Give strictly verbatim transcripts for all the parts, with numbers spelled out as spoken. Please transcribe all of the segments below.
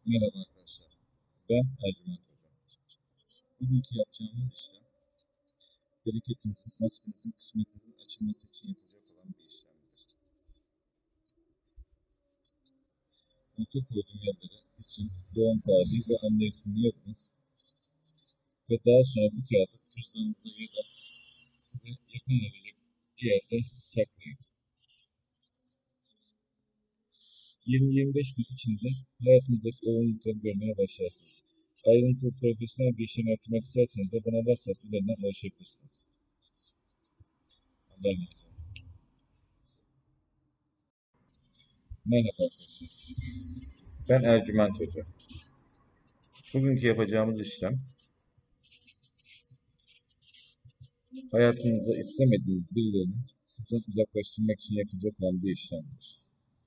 Merhaba arkadaşlar. Ben Ercüment Hocam. Bugünkü yapacağımız işlem bereketinizin, nasibinizin, kısmetinizin açılması için yapılacak olan bir işlemdir. Nokta koyduğum yerlere isim, doğum tarihi ve anne ismini yazınız. Ve daha sonra bu kağıdı cüzdanınıza ya da size yakın olacak bir yerde saklayın. yirmi yirmi beş gün içinde hayatınızdaki olumlulukları görmeye başlarsınız. Ayrıntılı profesyonel bir işlem yaptırmak isterseniz de bana WhatsApp üzerinden ulaşabilirsiniz. Allah'a emanet olun. Merhaba arkadaşlar. Ben Ercüment Hoca. Bugünkü yapacağımız işlem hayatınıza istemediğiniz birilerini sizden uzaklaştırmak için yapılacak olan bir işlemdir.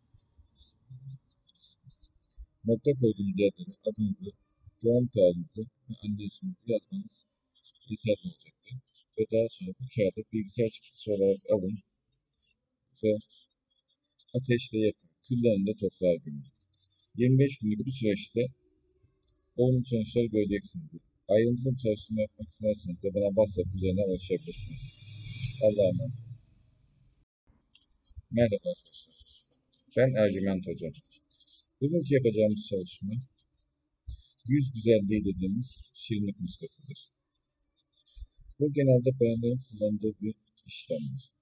Nokta koyduğunuz yerlere adınızı, doğum tarihinizi ve anne isminizi yazmanız yeterli olacaktır. Ve daha sonra bu kağıdı bilgisayar çıktısı olarak alın ve ateşle yakın, küllerini de toprağa gömün. yirmi beş günlük bir süreçte olumlu sonuçları göreceksinizdir. Ayrıntılı bir çalışma yapmak isterseniz de bana WhatsApp üzerinden ulaşabilirsiniz. Allah'a emanet olun. Merhaba arkadaşlar. Ben Ercüment Hocam. Bugünkü yapacağımız çalışma yüz güzelliği dediğimiz şirinlik muskasıdır. Bu genelde bayanların kullandığı bir işlemdir.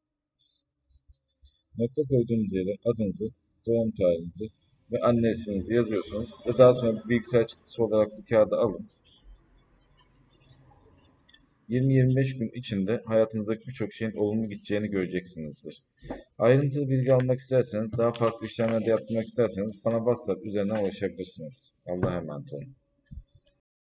Nokta koyduğunuz yere adınızı, doğum tarihinizi ve anne isminizi yazıyorsunuz ve daha sonra bilgisayar çıktısı olarak bu kağıdı alın. yirmi yirmi beş gün içinde hayatınızdaki birçok şeyin olumlu gideceğini göreceksinizdir. Ayrıntılı bilgi almak isterseniz, daha farklı işlemler de yaptırmak isterseniz bana WhatsApp üzerinden ulaşabilirsiniz. Allah'a emanet olun.